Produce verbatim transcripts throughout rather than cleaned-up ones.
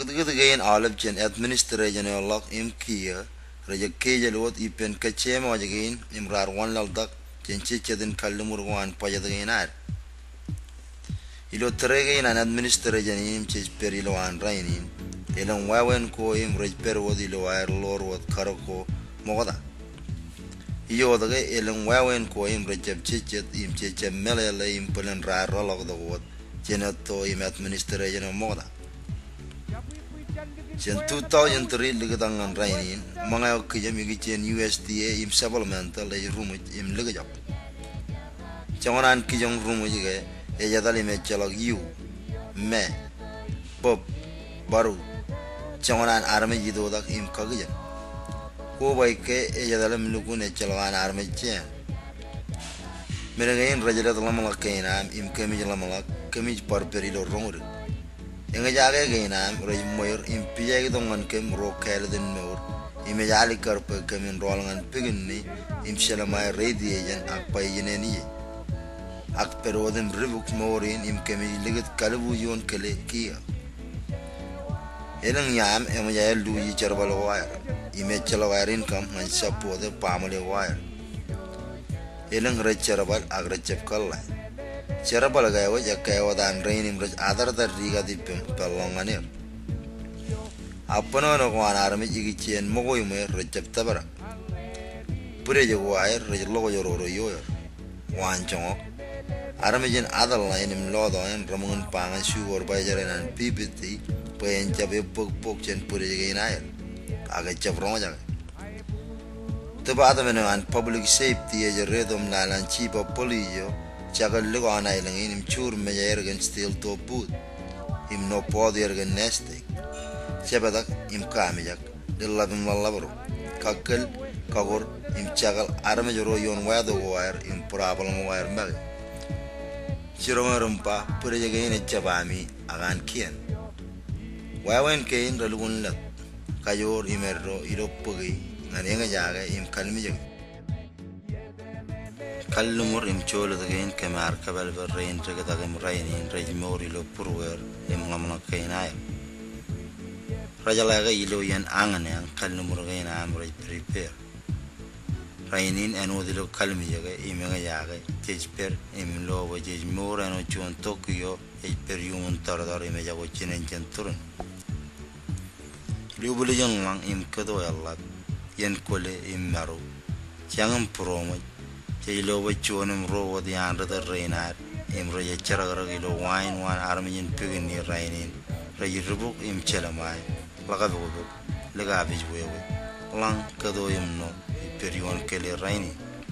gudgudgayn alabjen administration lock im kia raja keja lot ipen kachema wajagain imrar wan laldak jenche chedin kallumur wan pajadagainar ilo tregain an administration im chej perilo an rainin elan wawen ko im rej per wodi lo air lor wod karako mogoda iyo daga elan wawen ko im rejab chechet im cheche melele im pelen rar rolog da wod jenato im administration mogoda Jen two thousand three ligadangan rainin mga kiyam igi jen U S D A im supplemental ay rumit im ligajap janganan kijang rumu jige e jadali me chalak yu me pop baru janganan arme jido dak im kagijan ko bai ke e jadali mlugun e chalawan arme chen meragain rajalat lamalak kainam im kemi lamalak kemi par perilo rongur Yang jaga gina ray moyor impia gitu ngan kem rokel den mor imejali karpe kemin rolangan pigin ni imshala mai ready ajan akpa yene ni ak perodem ribuk morin im kemi ligat kalbu yon kele kia elang yam emajal lu yi charbal wire ime chala wirein kam man sapo de pamale wire elang re charbal agra chepkalla Cara balagai wajah kayak wadan rain imraj adar dar riga di pelonganir. Apa nono kawan army igi cien mogo yume recep tabara. Pure jago air recep logo jororo yoyor. Wan congok. Army jen adal lain im lodo en ramungan pangan sugar bajaran an pipiti payen cabe pok pok cien pure jago in air. Agak cap rongo jaga. Tebata meno an public safety aja redom lalan chipa polio. Chagal ligo anay lang in im chur me yergen still to put im no pod yergen neste sebadak im kamijak dilabim lalabro kakkel kagor im chagal arme joro yon wado wire im problem wire mag chiroma rumpa pure jage in chabami agan kien wawen kein ralugun lat kayor imerro iropogi nganenga jaga im kalmijak Kallumur im cholo dagain kemar kabal berrain regadagim rainin rajmori lo purwer im ngamna kainay rajalaga ilo yan angan yang kallumur gain amraj prepare rainin anu dilo kalmi jaga imenga jaga tejper im lo wajmor anu chon Tokyo ejper yumun tardar im jago chinen centurun liubuli yang lang im kado yallat yan kole im maru jangan promo Jilo bacuanum rowo di anda terrenat, im roja cara gara gilo wine wan armin pigin ni rainin, roja rubuk im celamai, laga bubuk, laga abis buewe, lang kado im no, periwan kele raini.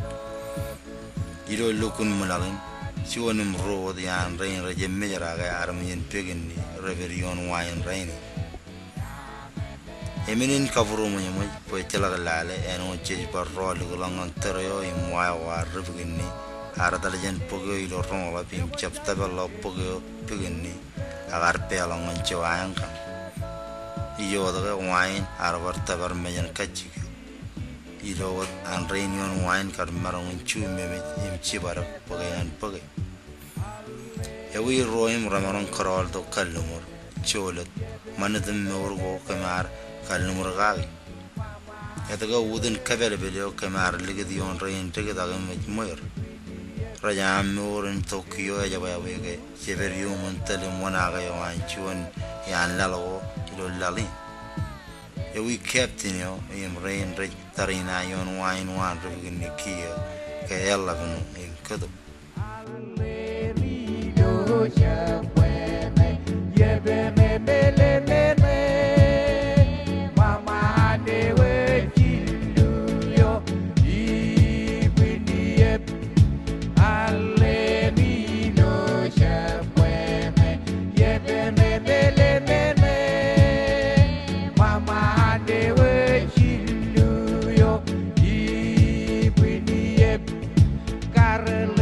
Jilo lukun mulalin, cuanum rowo di anda rain roja mejaraga armin pigin ni, reverion wine raini. Eminin kafuru menyemai, poe celaka lale, eno ciri parro lugulangan teroyo imwaya war begini, arah talajan pogo ilo rong lapi cap tabel pogo begini, agar pelangan cewayang kan, iyo daga wine arah tabar mejan kacik, ilo wat anreinion wine kar marong cu memit im cibarak pogayan poge, ewi roim ramarong karol do kalumur, colet, manadem meurgo kemar. Kallumur gagi etaga wudin kabel belio kamar ligid yon rain tigida gamit moir rajam murin Tokyo ya jaba wege sever yumun talim wana ga yawan chuan yan lalo ilo lalin e we captain yo im rain raj tarina yon wine wan rugin nikia ka yalla bunu in kudu Carle